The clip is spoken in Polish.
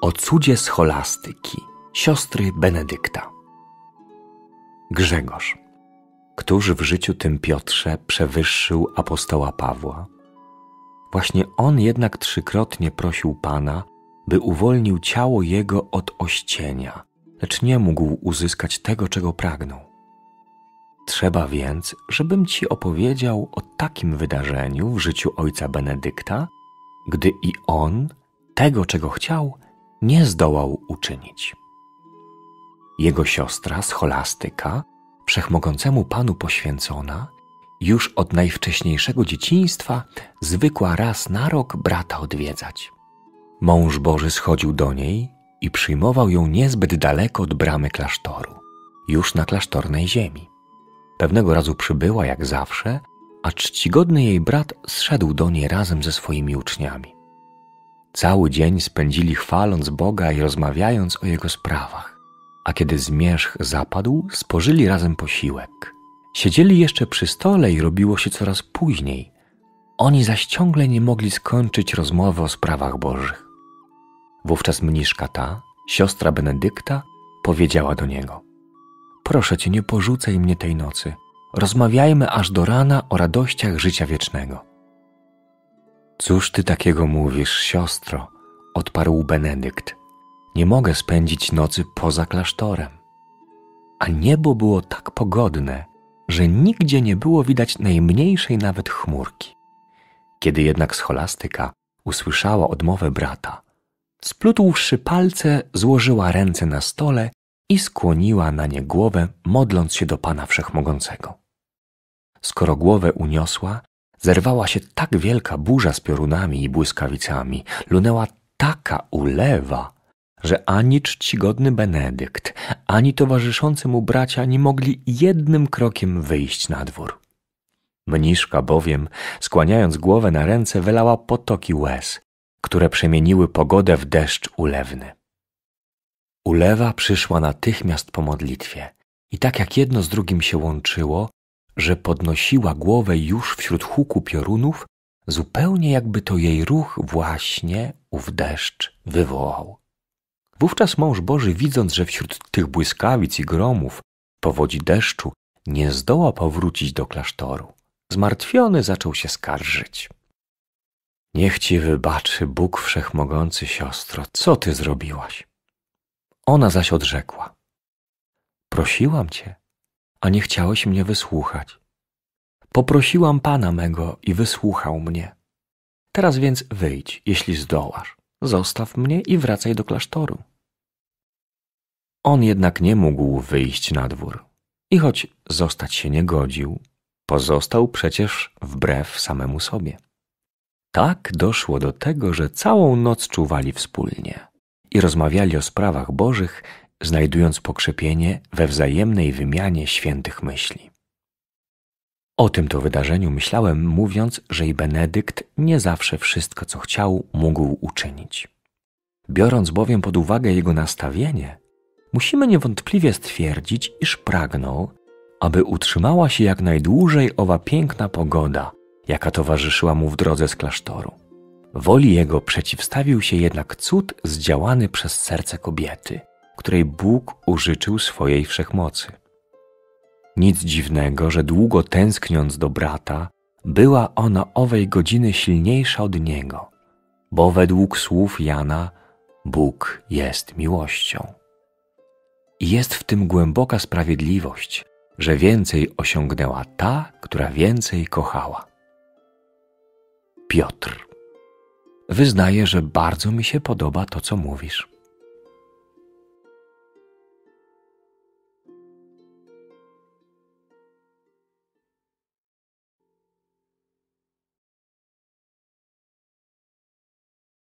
O cudzie scholastyki, siostry Benedykta. Grzegorz, któż w życiu tym Piotrze przewyższył apostoła Pawła? Właśnie on jednak 3-krotnie prosił Pana, by uwolnił ciało jego od ościenia, lecz nie mógł uzyskać tego, czego pragnął. Trzeba więc, żebym Ci opowiedział o takim wydarzeniu w życiu ojca Benedykta, gdy i on tego, czego chciał, nie zdołał uczynić. Jego siostra scholastyka, wszechmogącemu Panu poświęcona, już od najwcześniejszego dzieciństwa zwykła raz na rok brata odwiedzać. Mąż Boży schodził do niej i przyjmował ją niezbyt daleko od bramy klasztoru, już na klasztornej ziemi. Pewnego razu przybyła jak zawsze, a czcigodny jej brat zszedł do niej razem ze swoimi uczniami. Cały dzień spędzili chwaląc Boga i rozmawiając o Jego sprawach, a kiedy zmierzch zapadł, spożyli razem posiłek. Siedzieli jeszcze przy stole i robiło się coraz później. Oni zaś ciągle nie mogli skończyć rozmowy o sprawach Bożych. Wówczas mniszka ta, siostra Benedykta, powiedziała do niego: proszę Cię, nie porzucaj mnie tej nocy. Rozmawiajmy aż do rana o radościach życia wiecznego. Cóż Ty takiego mówisz, siostro? Odparł Benedykt. Nie mogę spędzić nocy poza klasztorem. A niebo było tak pogodne, że nigdzie nie było widać najmniejszej nawet chmurki. Kiedy jednak scholastyka usłyszała odmowę brata, splótłszy palce, złożyła ręce na stole i skłoniła na nie głowę, modląc się do Pana Wszechmogącego. Skoro głowę uniosła, zerwała się tak wielka burza z piorunami i błyskawicami, lunęła taka ulewa, że ani czcigodny Benedykt, ani towarzyszący mu bracia nie mogli jednym krokiem wyjść na dwór. Mniszka bowiem, skłaniając głowę na ręce, wylała potoki łez, które przemieniły pogodę w deszcz ulewny. Ulewa przyszła natychmiast po modlitwie i tak jak jedno z drugim się łączyło, że podnosiła głowę już wśród huku piorunów, zupełnie jakby to jej ruch właśnie ów deszcz wywołał. Wówczas mąż Boży, widząc, że wśród tych błyskawic i gromów powodzi deszczu nie zdoła powrócić do klasztoru, zmartwiony zaczął się skarżyć. Niech Ci wybaczy Bóg Wszechmogący, siostro, co Ty zrobiłaś? Ona zaś odrzekła: prosiłam Cię, a nie chciałeś mnie wysłuchać. Poprosiłam Pana mego i wysłuchał mnie. Teraz więc wyjdź, jeśli zdołasz. Zostaw mnie i wracaj do klasztoru. On jednak nie mógł wyjść na dwór i choć zostać się nie godził, pozostał przecież wbrew samemu sobie. Tak doszło do tego, że całą noc czuwali wspólnie i rozmawiali o sprawach Bożych, znajdując pokrzepienie we wzajemnej wymianie świętych myśli. O tym to wydarzeniu myślałem, mówiąc, że i Benedykt nie zawsze wszystko, co chciał, mógł uczynić. Biorąc bowiem pod uwagę jego nastawienie, musimy niewątpliwie stwierdzić, iż pragnął, aby utrzymała się jak najdłużej owa piękna pogoda, jaka towarzyszyła mu w drodze z klasztoru. Woli jego przeciwstawił się jednak cud zdziałany przez serce kobiety, której Bóg użyczył swojej wszechmocy. Nic dziwnego, że długo tęskniąc do brata, była ona owej godziny silniejsza od niego, bo według słów Jana Bóg jest miłością. I jest w tym głęboka sprawiedliwość, że więcej osiągnęła ta, która więcej kochała. Piotr: wyznaję, że bardzo mi się podoba to, co mówisz.